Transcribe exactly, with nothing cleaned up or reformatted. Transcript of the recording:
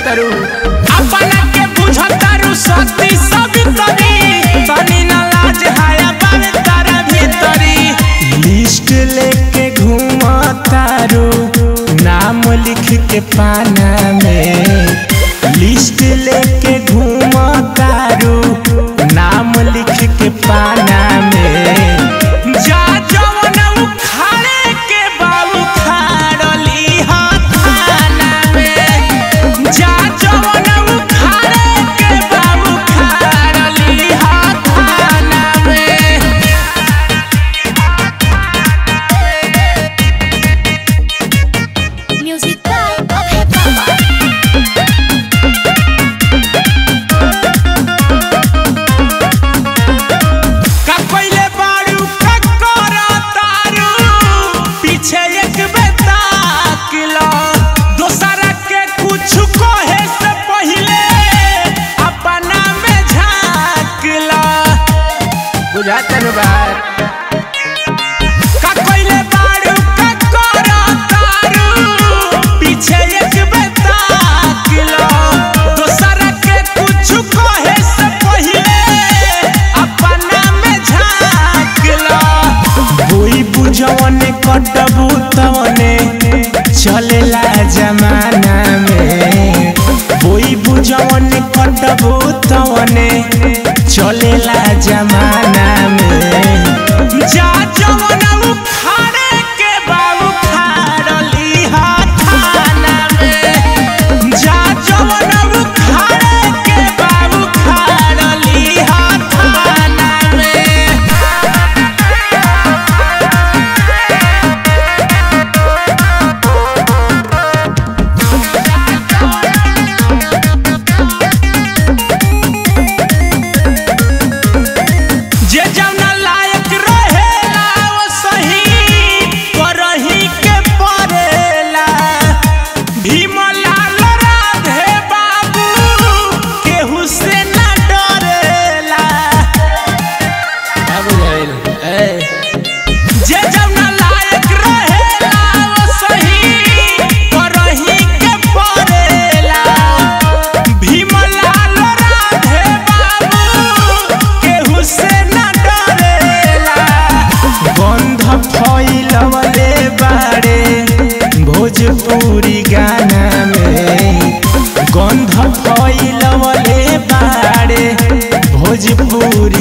बुझतारू अपना के बुझतारू सती सवितरी तनी न लाज हाया बावे तारा भीतरी लिस्ट लेके घूमतारू नाम लिख के पाना में लिस्ट लेके घूमतारू नाम लिख के पाना में जा जवन उखाड़े के बाबू खाड़ली हाथाना में जा जवन उखाड़े के बाबू खाड़ली हाथाना में म्यूजिक बाय अभय बाबा बुझातन बात का कोइले बाड़ू का कोरा तारू पीछे एक बेता किलो दोसर के कुछ कहे से पहिले अपना में झांक लो होई बुझवन कटबू तवने चलेला जमाना में होई बुझवन कटबू तवने चलेला जमाना में जा जवन उखाड़े के बाबू खाड़ली हाथाना में जा जवन उखाड़े के बाबू खाड़ली हाथाना में भोजपुरी गाना में गंध फैलवले बाड़े भोजपुरी